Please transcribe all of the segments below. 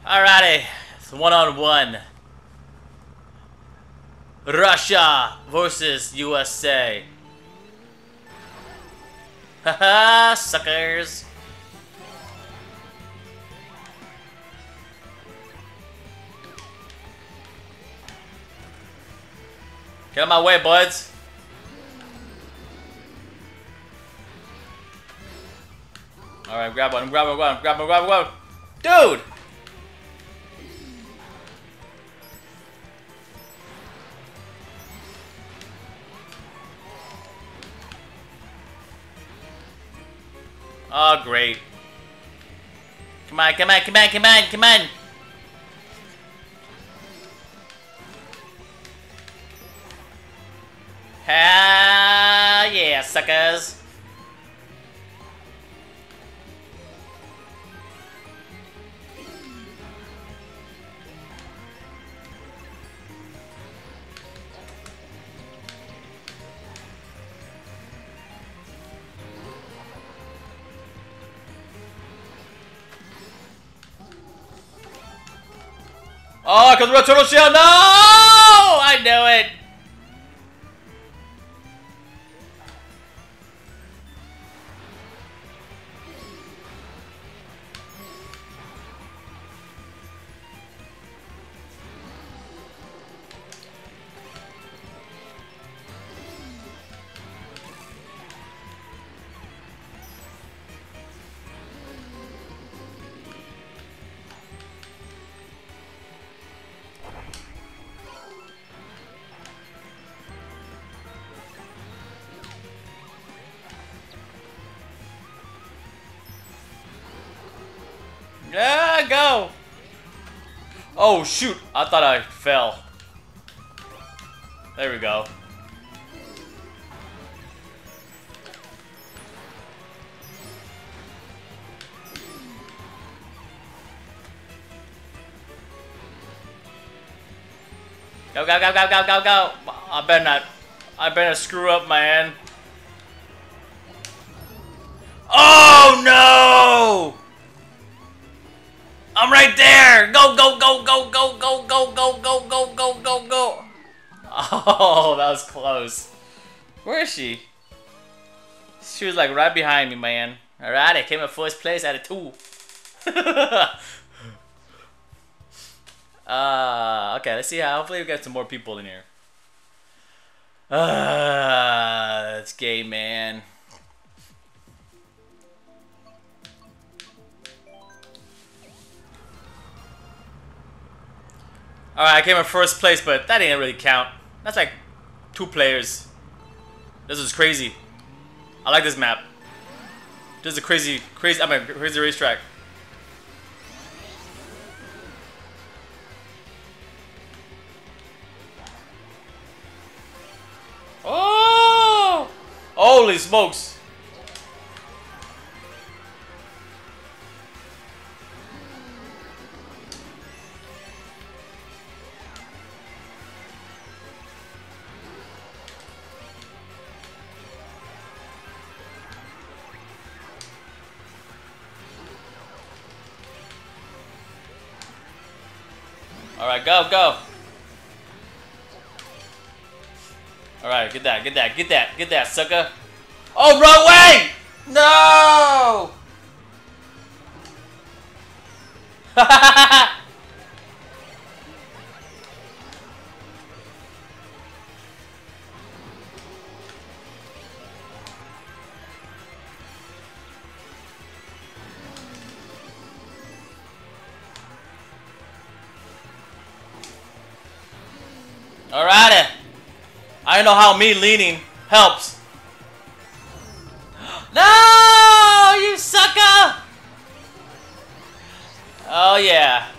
Alrighty, it's one-on-one. Russia versus USA. Haha, suckers. Get out of my way, buds. Alright, grab one, grab one. Dude! Oh, great. Come on. Hell yeah, suckers. Oh, because we're a turtle shell. No! I knew it. Yeah, go! Oh shoot, I thought I fell. There we go. Go. I better not. I better screw up, man. Oh no! I'm right there! Go! Oh, that was close. Where is she? She was like right behind me, man. Alright, I came in first place out of 2. Okay, let's see how. Hopefully we get some more people in here. That's gay, man. Alright, I came in first place, but that didn't really count. That's like 2 players. This is crazy. I like this map. This is a crazy racetrack. Oh! Holy smokes! Alright, go. Alright, get that, sucker. Oh, wrong way! No! Alrighty. I know how me leaning helps. No, you sucker! Oh yeah.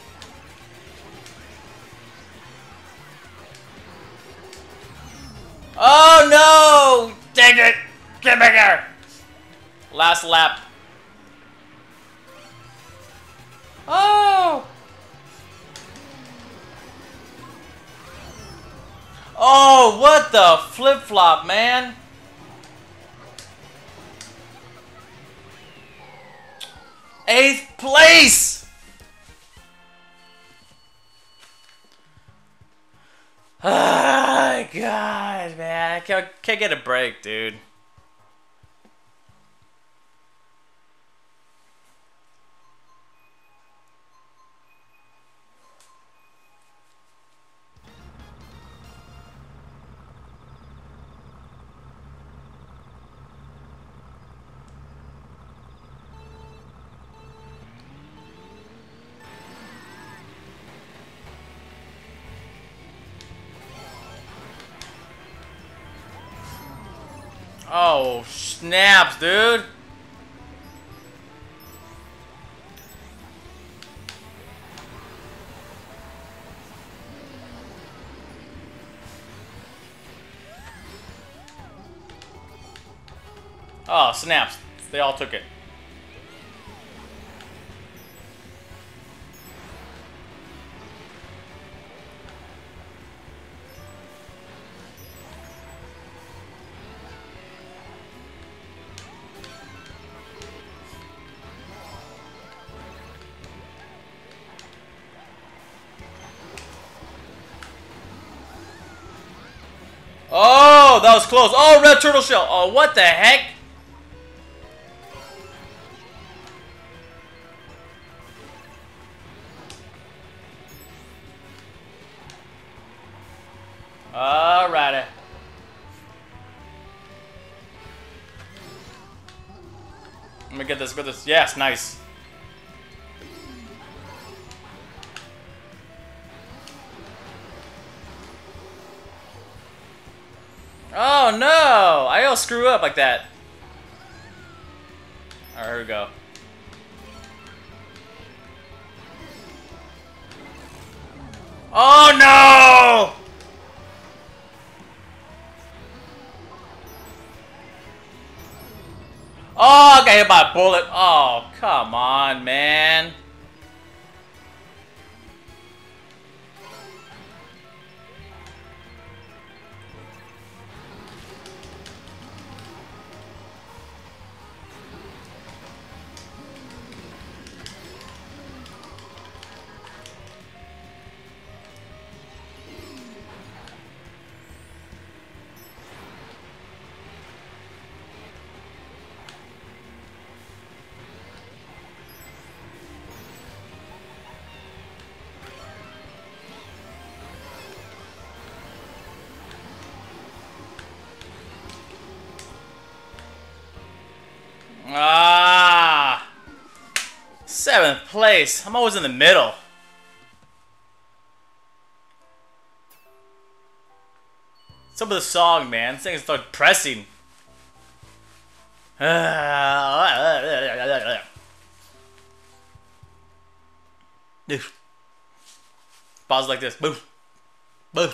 Oh no! Dang it! Get back here! Last lap. Oh! Oh, what the flip-flop, man? 8th place! Oh, God, man. I can't get a break, dude. Oh, snaps, dude. Oh, snaps. They all took it. Oh, that was close. Oh, red turtle shell. Oh, what the heck? Alrighty. Let me get this, Yes, nice. Oh no! I don't screw up like that. Alright, here we go. Oh no! Oh, I got hit by a bullet. Oh, come on, man. Ah, 7th place. I'm always in the middle. Some of the song, man. This thing starts pressing. Pause like this. Boom. Boom.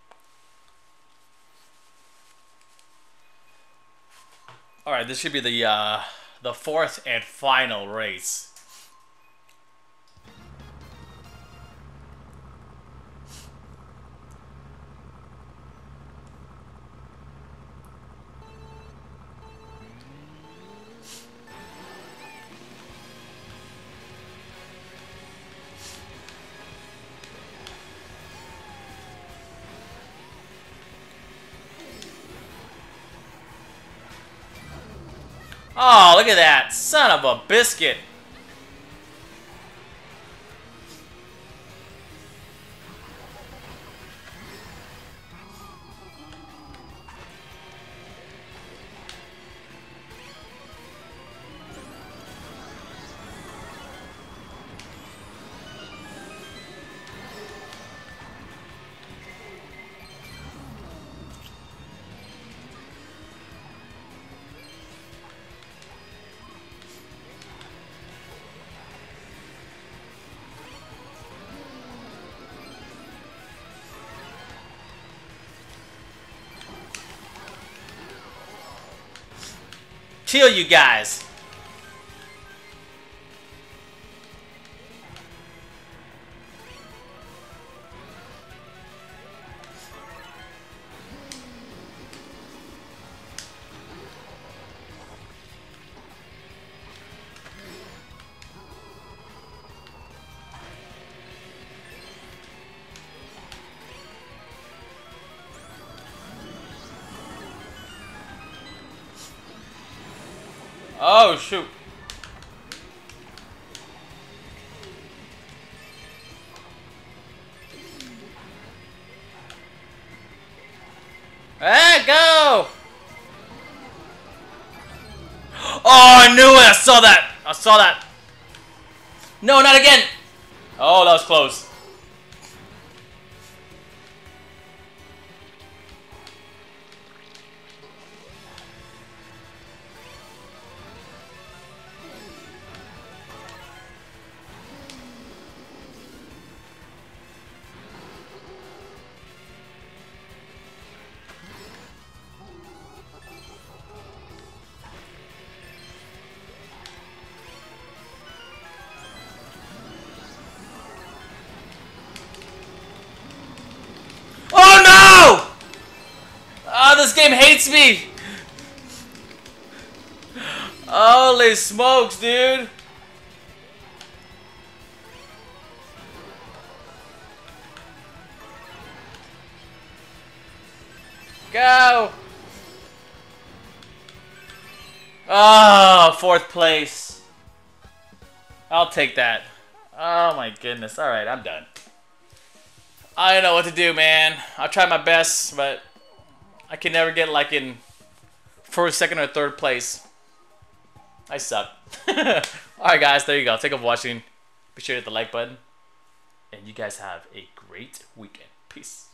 All right, this should be the 4th and final race. Oh, look at that. Son of a biscuit. Chill, you guys. Oh, shoot. Hey, go! Oh, I knew it! I saw that! I saw that! No, not again! Oh, that was close. Oh no! Oh, this game hates me! Holy smokes, dude! Go! Oh, fourth place. I'll take that. Oh my goodness. Alright, I'm done. I don't know what to do, man. I'll try my best, but I can never get like in first, second, or third place. I suck. Alright guys, there you go. Thank you for watching. Be sure to hit the like button. And you guys have a great weekend. Peace.